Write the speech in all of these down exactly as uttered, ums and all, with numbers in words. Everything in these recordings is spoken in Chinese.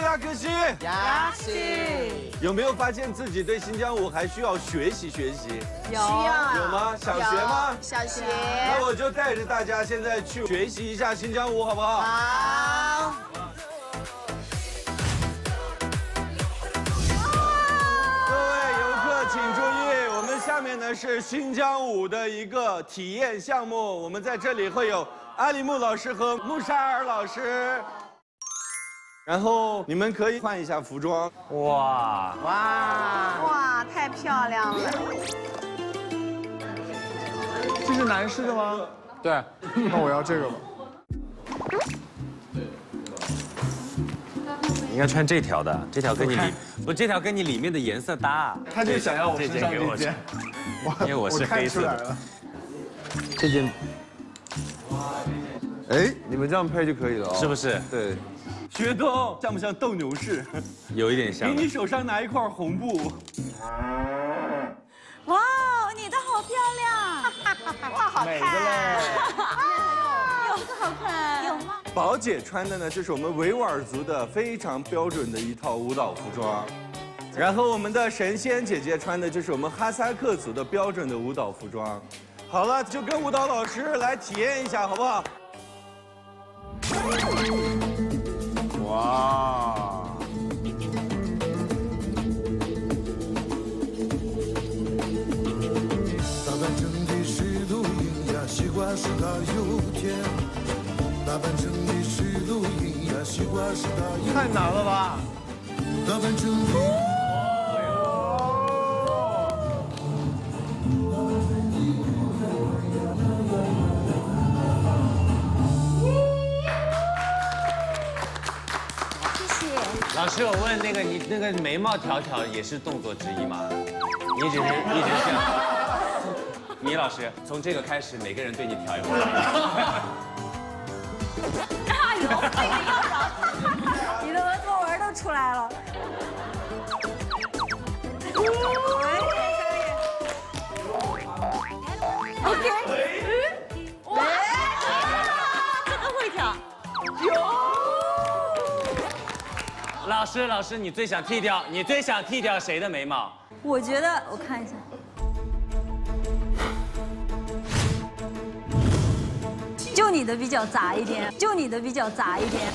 的亚可西？ 亚西。 有没有发现自己对新疆舞还需要学习学习？ 有。需要。 有吗？想学吗？ 想学。 那我就带着大家现在去学习一下新疆舞，好不好？ 好。 请注意，我们下面呢是新疆舞的一个体验项目，我们在这里会有阿里木老师和穆沙尔老师，然后你们可以换一下服装。 哇哇哇，太漂亮了！ 这是男士的吗？ 对， 那我要这个吧。 你应该穿这条的，这条跟你里不，这条跟你里面的颜色搭。 他就想要我身上这件， 因为我是黑色的。 这件， 哎，你们这样配就可以了， 是不是？ 对。学东像不像斗牛士？ 有一点像。 给你手上拿一块红布。 哇，你的好漂亮！哇，好看。美的嘞。有这个好看。有吗？ 宝姐穿的呢，就是我们维吾尔族的非常标准的一套舞蹈服装，然后我们的神仙姐姐穿的就是我们哈萨克族的标准的舞蹈服装。好了，就跟舞蹈老师来体验一下，好不好？ 哇！ 打扮成的是露营呀，西瓜是它有甜。 打扮成的是露营呀，西瓜是它太难了吧！ 打扮成的。 谢谢。 老师，我问那个你那个眉毛挑挑也是动作之一吗？你只是一直这样。米老师，从这个开始，每个人对你挑一会儿。 哎呦，这个要着，你的额头纹都出来了。可以可以。OK。哇，这个会跳。哟。 老师，老师，你最想剃掉？你最想剃掉谁的眉毛？ 我觉得，我看一下。 就你的比较杂一点，就你的比较杂一点。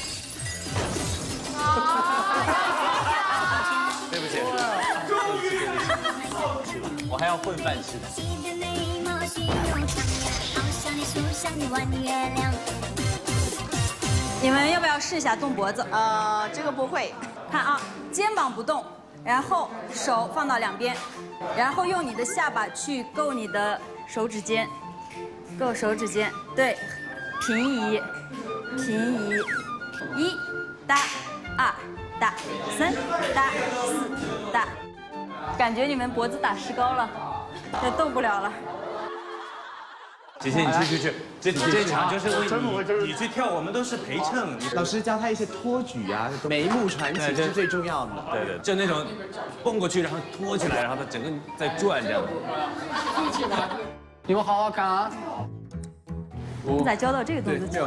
对不起，终于，我还要混饭吃的。 你们要不要试一下动脖子？呃，这个不会。看啊，肩膀不动，然后手放到两边，然后用你的下巴去够你的手指尖。 够手指尖，对，平移，平移，一搭，二搭，三搭，四搭，感觉你们脖子打石膏了，也动不了了。 姐姐，你去去去，这这场就是为你你去跳，我们都是陪衬。 老师教他一些托举啊，眉目传情是最重要的。 对对，就那种蹦过去，然后托起来，然后它整个在转这样。 你们好好看啊！ 你咋教到这个动作去？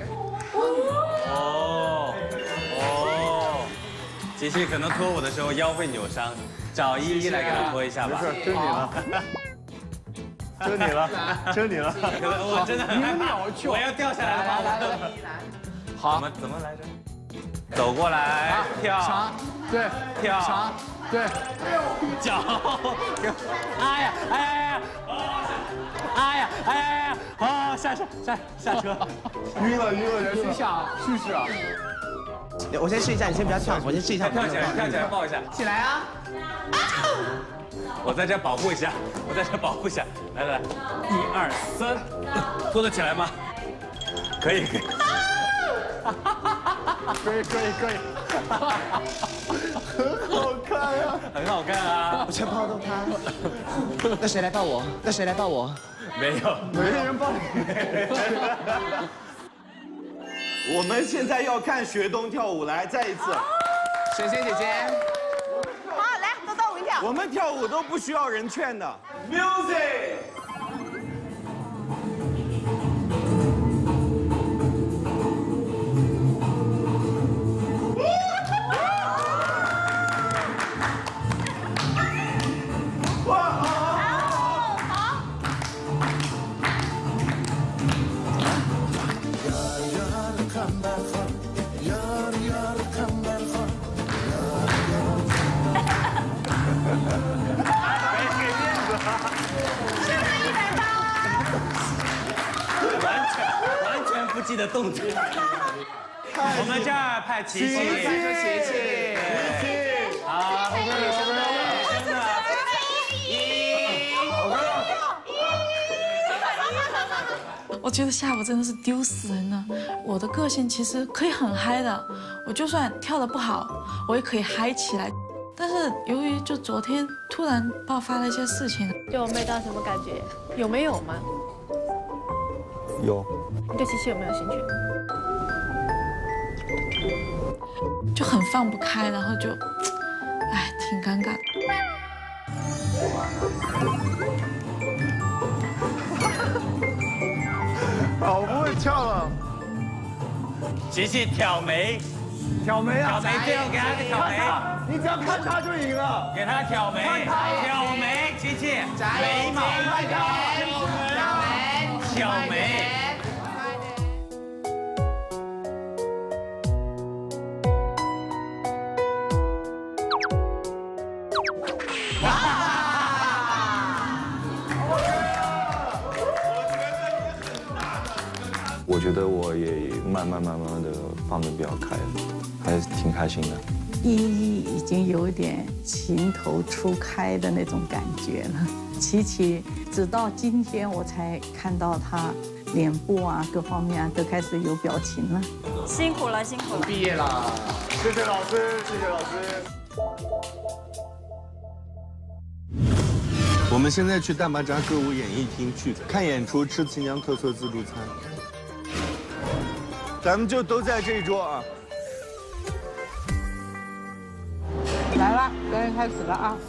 哦哦，杰西可能拖舞的时候腰会扭伤，找依依来给他拖一下吧。 没事，就你了。就你了，就你了。 我真的很害怕，我要掉下来了。 来来来， 好，怎么怎么来着？走过来，跳， 长，对， 跳， 长，对， 脚，哎呀，哎呀，哎呀，哎呀，好，下车，下下车， 晕了晕了，试下，试试啊。 我先试一下，你先不要跳，我先试一下。 跳起来，跳起来，抱一下， 起来啊！ 我在这保护一下，我在这保护一下，来来来，一二三，拖得起来吗？可以可以。 可以可以可以，很好看啊， 很好看啊！ 我先抱动他。那谁来抱我？那谁来抱我？ 没有， 没人抱你。 我们现在要看学东跳舞，来，再一次。 神仙姐姐。 好，来，都到我一跳。 我们跳舞都不需要人劝的。Music。 不记得动作。我们这儿派琪琪， 说琪琪， 好，真的。 我觉得下午真的是丢死人了。我的个性其实可以很嗨的，我就算跳得不好，我也可以嗨起来。但是由于就昨天突然爆发了一些事情， 对我妹当什么感觉？有没有吗？ 有。 你对琪琪有没有兴趣？ 就很放不开，然后就，哎，挺尴尬的。 好不会跳了。 琪琪挑眉， 挑眉啊！ 挑眉，最后给他个挑眉。 你只要看他就赢了。 给他挑眉，挑眉，琪琪，眉毛，挑眉。 我觉得我也慢慢慢慢的放得比较开了，还是挺开心的。 依依已经有一点情窦初开的那种感觉了。琪琪直到今天我才看到她脸部啊各方面啊都开始有表情了。 辛苦了，辛苦了。 毕业啦， 谢谢老师，谢谢老师。 我们现在去大巴扎歌舞演艺厅去看演出，吃新疆特色自助餐。咱们就都在这一桌啊！ 来了，表演开始了啊！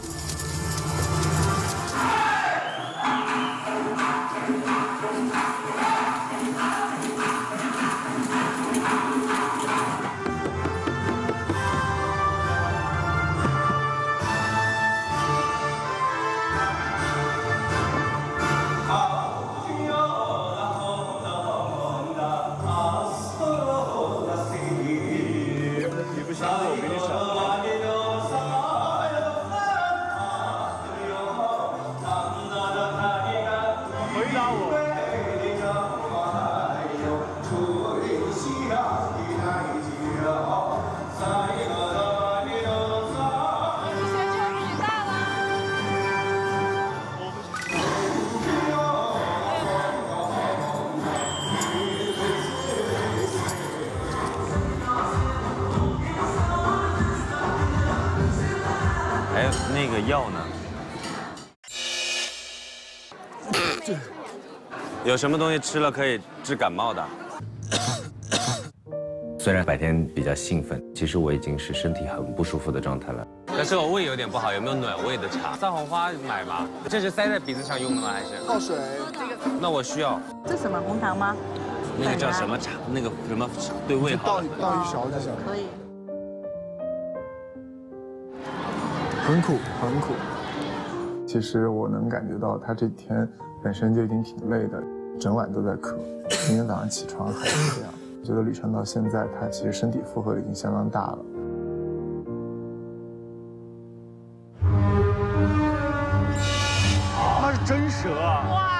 哎，那个药呢？有什么东西吃了可以治感冒的？ 虽然白天比较兴奋，其实我已经是身体很不舒服的状态了。 但是我胃有点不好，有没有暖胃的茶？藏红花买吗？这是塞在鼻子上用的吗？还是泡水？ 那我需要。 这什么红糖吗？ 那个叫什么茶？那个什么对胃好？ 倒倒一勺就行。 可以。 很苦，很苦。其实我能感觉到他这几天本身就已经挺累的，整晚都在咳。今天早上起床还是这样。我觉得李晨到现在，他其实身体负荷已经相当大了。 那是真蛇啊！ 哇！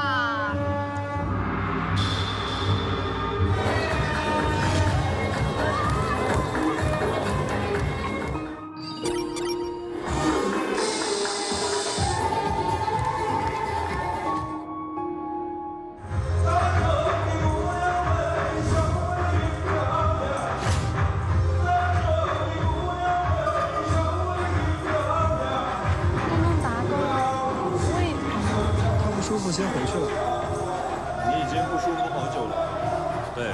我先回去了。 你已经不舒服好久了。 对。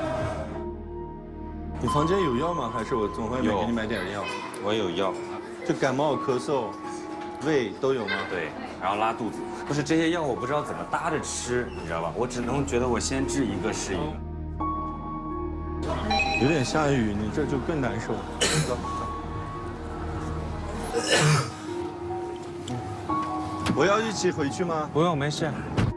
你房间有药吗？还是我总会给你买点药？ 我有药， 就感冒、咳嗽、胃都有吗？ 对，然后拉肚子。不是这些药，我不知道怎么搭着吃，你知道吧？我只能觉得我先治一个是一个。 有点下雨，你这就更难受。走。我要一起回去吗？ 不用，没事。